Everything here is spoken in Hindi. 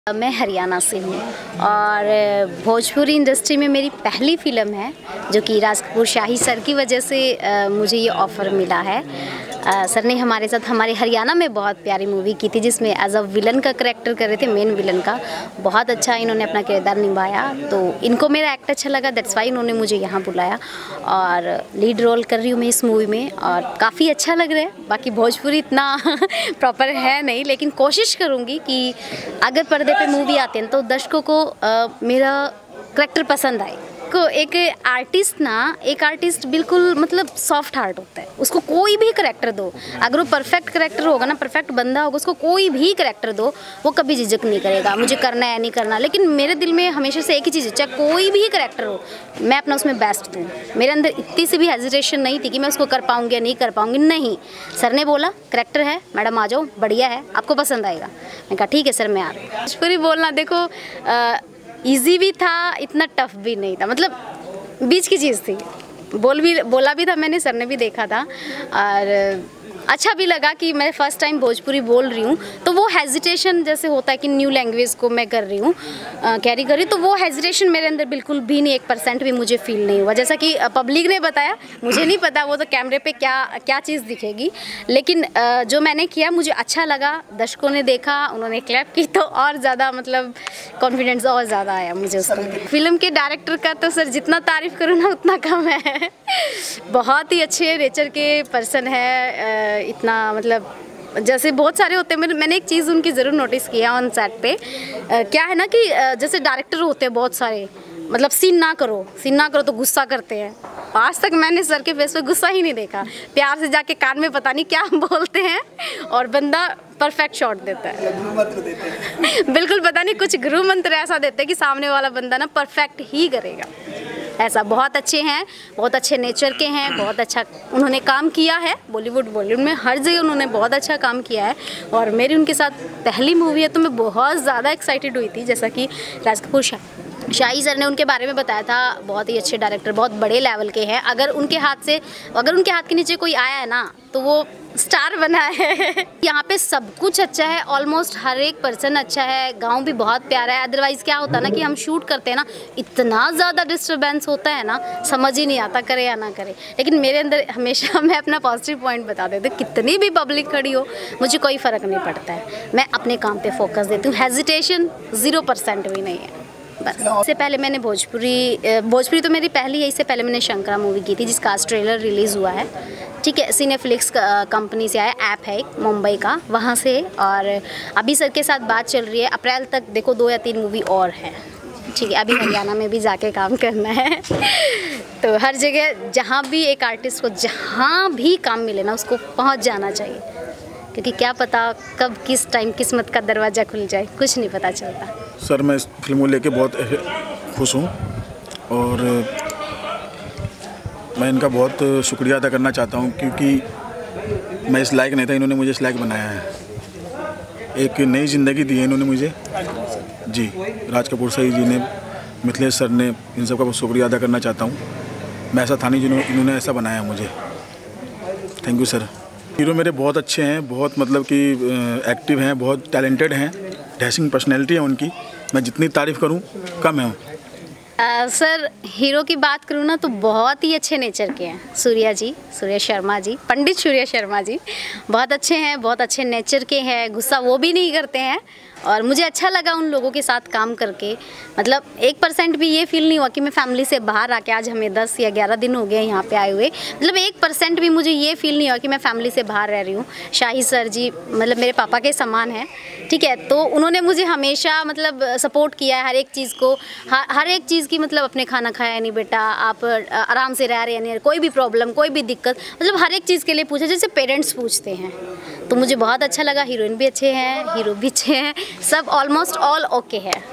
मैं हरियाणा से हूँ और भोजपुरी इंडस्ट्री में मेरी पहली फ़िल्म है जो कि राज कपूर शाही सर की वजह से मुझे ये ऑफ़र मिला है। सर ने हमारे साथ हमारे हरियाणा में बहुत प्यारी मूवी की थी जिसमें एज अ विलन का करैक्टर कर रहे थे, मेन विलन का। बहुत अच्छा इन्होंने अपना किरदार निभाया, तो इनको मेरा एक्ट अच्छा लगा, दैट्स वाई इन्होंने मुझे यहाँ बुलाया और लीड रोल कर रही हूँ मैं इस मूवी में और काफ़ी अच्छा लग रहा है। बाकी भोजपुरी इतना प्रॉपर है नहीं, लेकिन कोशिश करूँगी कि अगर पर्दे पे मूवी आते हैं तो दर्शकों को मेरा करैक्टर पसंद आए। को एक आर्टिस्ट बिल्कुल मतलब सॉफ्ट हार्ट होता है, उसको कोई भी करैक्टर दो, अगर वो परफेक्ट करैक्टर होगा ना, परफेक्ट बंदा होगा, उसको कोई भी करैक्टर दो वो कभी झिझक नहीं करेगा मुझे करना है नहीं करना। लेकिन मेरे दिल में हमेशा से एक ही चीज़ है, चाहे कोई भी करैक्टर हो मैं अपना उसमें बेस्ट दूँ। मेरे अंदर इतनी सी भी हेजिटेशन नहीं थी कि मैं उसको कर पाऊँगी या नहीं कर पाऊँगी। नहीं, सर ने बोला करैक्टर है मैडम आ जाओ, बढ़िया है, आपको पसंद आएगा। मैं कहा ठीक है सर मैं आ रही हूँ। भोजपुरी बोलना देखो इजी भी था, इतना टफ भी नहीं था, मतलब बीच की चीज़ थी। बोला भी था मैंने, सर ने भी देखा था और अच्छा भी लगा कि मैं फ़र्स्ट टाइम भोजपुरी बोल रही हूँ। तो वो हेजिटेशन जैसे होता है कि न्यू लैंग्वेज को मैं कर रही हूँ, कैरी कर रही हूँ, तो वो हेजिटेशन मेरे अंदर बिल्कुल भी नहीं, 1% भी मुझे फील नहीं हुआ। जैसा कि पब्लिक ने बताया, मुझे नहीं पता वो तो कैमरे पे क्या चीज़ दिखेगी, लेकिन जो मैंने किया मुझे अच्छा लगा। दर्शकों ने देखा, उन्होंने क्लैप की, तो और ज़्यादा मतलब कॉन्फिडेंस और ज़्यादा आया मुझे उसको। फिल्म के डायरेक्टर का तो सर जितना तारीफ़ करूँ ना उतना कम है। बहुत ही अच्छे नेचर के पर्सन है, इतना मतलब जैसे बहुत सारे होते हैं। मैंने एक चीज़ उनकी ज़रूर नोटिस किया ऑन सेट पे, क्या है ना कि जैसे डायरेक्टर होते हैं बहुत सारे, मतलब सीन ना करो तो गुस्सा करते हैं। आज तक मैंने सर के फेस पे गुस्सा ही नहीं देखा, प्यार से जाके कान में पता नहीं क्या बोलते हैं और बंदा परफेक्ट शॉट देता है। बिल्कुल पता नहीं कुछ गुरु मंत्र ऐसा देते हैं कि सामने वाला बंदा ना परफेक्ट ही करेगा। ऐसा बहुत अच्छे हैं, बहुत अच्छे नेचर के हैं, बहुत अच्छा उन्होंने काम किया है। बॉलीवुड में हर जगह उन्होंने बहुत अच्छा काम किया है और मेरी उनके साथ पहली मूवी है तो मैं बहुत ज़्यादा एक्साइटेड हुई थी। जैसा कि राज कपूर शाही सर ने उनके बारे में बताया था, बहुत ही अच्छे डायरेक्टर, बहुत बड़े लेवल के हैं। अगर उनके हाथ के नीचे कोई आया है ना तो वो स्टार बना है। यहाँ पे सब कुछ अच्छा है, ऑलमोस्ट हर एक पर्सन अच्छा है, गांव भी बहुत प्यारा है। अदरवाइज़ क्या होता है ना कि हम शूट करते हैं ना, इतना ज़्यादा डिस्टर्बेंस होता है ना, समझ ही नहीं आता करे या ना करे। लेकिन मेरे अंदर हमेशा मैं अपना पॉजिटिव पॉइंट बता देती हूँ, कितनी भी पब्लिक खड़ी हो मुझे कोई फ़र्क नहीं पड़ता है, मैं अपने काम पे फोकस देती हूँ। हेजिटेशन 0% भी नहीं है। बस इससे पहले मैंने भोजपुरी तो मेरी पहली है। इससे पहले मैंने शंकरा मूवी की थी जिसका आज ट्रेलर रिलीज़ हुआ है, ठीक है। सिनेफ्लिक्स कंपनी से आया, ऐप है एक मुंबई का, वहाँ से। और अभी सर के साथ बात चल रही है, अप्रैल तक देखो 2 या 3 मूवी और है, ठीक है। अभी हरियाणा में भी जाके काम करना है। तो हर जगह जहाँ भी एक आर्टिस्ट को जहाँ भी काम मिले ना उसको पहुँच जाना चाहिए, क्योंकि क्या पता कब किस टाइम किस्मत का दरवाज़ा खुल जाए, कुछ नहीं पता चलता। सर मैं इस फिल्म को लेके बहुत खुश हूँ और मैं इनका बहुत शुक्रिया अदा करना चाहता हूँ, क्योंकि मैं इस लायक नहीं था, इन्होंने मुझे इस लायक बनाया है। एक नई ज़िंदगी दी है इन्होंने मुझे जी। राज कपूर साहब जी ने, मिथिलेश सर ने, इन सब का बहुत शुक्रिया अदा करना चाहता हूँ। मैं ऐसा था नहीं इन्होंने ऐसा बनाया मुझे। Thank you sir. हीरो मेरे बहुत अच्छे हैं, बहुत मतलब कि एक्टिव हैं, बहुत टैलेंटेड हैं, डैशिंग पर्सनैलिटी है उनकी। मैं जितनी तारीफ़ करूं कम है। सर हीरो की बात करूँ ना तो बहुत ही अच्छे नेचर के हैं। सूर्या शर्मा जी, पंडित सूर्या शर्मा जी बहुत अच्छे हैं, बहुत अच्छे नेचर के हैं, गुस्सा वो भी नहीं करते हैं और मुझे अच्छा लगा उन लोगों के साथ काम करके। मतलब 1% भी ये फील नहीं हुआ कि मैं फैमिली से बाहर आके, आज हमें 10 या 11 दिन हो गए यहाँ पे आए हुए, मतलब 1% भी मुझे ये फील नहीं हुआ कि मैं फैमिली से बाहर रह रही हूँ। शाही सर जी मतलब मेरे पापा के समान हैं, ठीक है। तो उन्होंने मुझे हमेशा मतलब सपोर्ट किया है हर एक चीज़ को, हर एक चीज़ की, मतलब अपने खाना खाया नहीं बेटा, आप आराम से रह रहे हैं नहीं, कोई भी प्रॉब्लम कोई भी दिक्कत, मतलब हर एक चीज़ के लिए पूछा जैसे पेरेंट्स पूछते हैं। तो मुझे बहुत अच्छा लगा। हीरोइन भी अच्छे हैं, हीरो भी अच्छे हैं, सब ऑलमोस्ट ऑल ओके है।